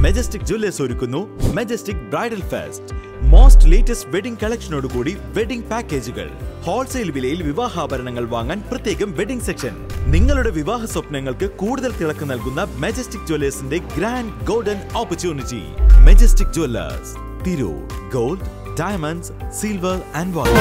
Majestic jewellers ഒരുക്കുന്നു majestic bridal fest. Most latest wedding കളക്ഷനോടുകൂടി wedding പാക്കേജുകൾ. ഹോൾസെയിൽ വിലയിൽ വിവാഹാഭരണങ്ങൾ വാങ്ങാൻ പ്രത്യേകം വെഡിംഗ് സെക്ഷൻ. നിങ്ങളുടെ വിവാഹ സ്വപ്നങ്ങൾക്ക് കൂടുതൽ തിളക്കം നൽകുന്ന മെജസ്റ്റിക് ജ്വല്ലേഴ്സിന്റെ grand golden opportunity. Majestic jewellers, Tirur. Gold, diamonds, silver and gold.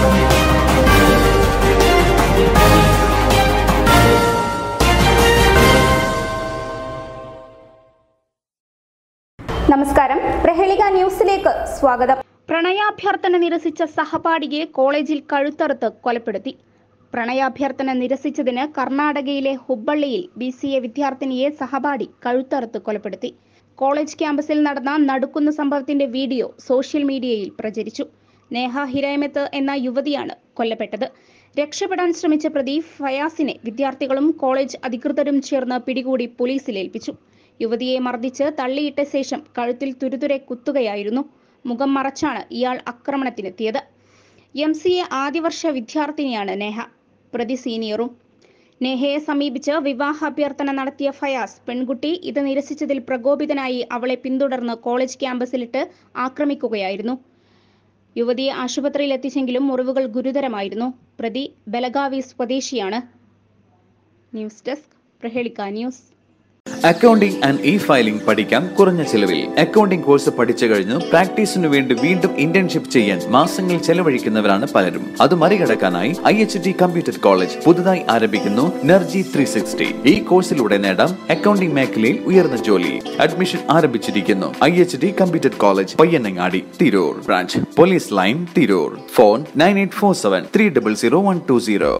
നമസ്കാരം, പ്രഹേളിക ന്യൂസിലേക്ക് സ്വാഗതം. പ്രണയാഭ്യർത്ഥന നിരസിച്ച സഹപാഠിയെ കോളേജിൽ കഴുത്തറുത്ത് കൊലപ്പെടുത്തി. പ്രണയാഭ്യർത്ഥന നിരസിച്ചതിന് കർണാടകയിലെ ഹുബ്ബള്ളിയിൽ BCA വിദ്യാർത്ഥിനിയെ സഹപാഠി കഴുത്തറുത്ത് കൊലപ്പെടുത്തി. കോളേജ് ക്യാമ്പസിൽ നടന്ന നടുക്കുന്ന സംഭവത്തിന്റെ വീഡിയോ സോഷ്യൽ മീഡിയയിൽ പ്രചരിച്ചു. നേഹ ഹിരൈമത്ത് എന്ന യുവതിയാണ് കൊല്ലപ്പെട്ടത്. രക്ഷപ്പെടാൻ ശ്രമിച്ച പ്രതി ഫയാസിനെ വിദ്യാർത്ഥികളും കോളേജ് അധികൃതരും ചേർന്ന് പിടികൂടി പോലീസിൽ ഏൽപ്പിച്ചു. യുവതിയെ മർദ്ദിച്ച് തള്ളിയിട്ട ശേഷം കഴുത്തിൽ തുരുതുരെ കുത്തുകയായിരുന്നു. മുഖം മറച്ചാണ് ഇയാൾ ആക്രമണത്തിനെത്തിയത്. MCA ആദ്യവർഷ വിദ്യാർത്ഥിനിയാണ് നേഹ. പ്രതി സീനിയറും. നേഹയെ സമീപിച്ച് വിവാഹാഭ്യർത്ഥന നടത്തിയ ഫയാസ് പെൺകുട്ടി ഇത് നിരസിച്ചതിൽ പ്രകോപിതനായി അവളെ പിന്തുടർന്ന് കോളേജ് ക്യാമ്പസിലിട്ട് ആക്രമിക്കുകയായിരുന്നു. യുവതിയെ ആശുപത്രിയിൽ എത്തിച്ചെങ്കിലും മുറിവുകൾ ഗുരുതരമായിരുന്നു. പ്രതി ബലഗാവി സ്വദേശിയാണ്. News desk, Prahelika news. Accounting and filing പഠിക്കാം കുറഞ്ഞ ചിലവിൽ. അക്കൗണ്ടിംഗ് കോഴ്സ് പഠിച്ചു കഴിഞ്ഞു പ്രാക്ടീസിനു വേണ്ടി വീണ്ടും ഇന്റേൺഷിപ്പ് ചെയ്യാൻ മാസങ്ങൾ ചെലവഴിക്കുന്നവരാണ് പലരും. അത് മറികടക്കാനായി IHT കമ്പ്യൂട്ടർ കോളേജ് പുതുതായി ആരംഭിക്കുന്നു NERGY 360. ഈ കോഴ്സിലൂടെ നേടാം അക്കൗണ്ടിംഗ് മേഖലയിൽ ഉയർന്ന ജോലി. അഡ്മിഷൻ ആരംഭിച്ചിരിക്കുന്നു. IHT computer college, Payyanangadi, Tirur. Branch police line, Tirur. Phone 9847 300 120.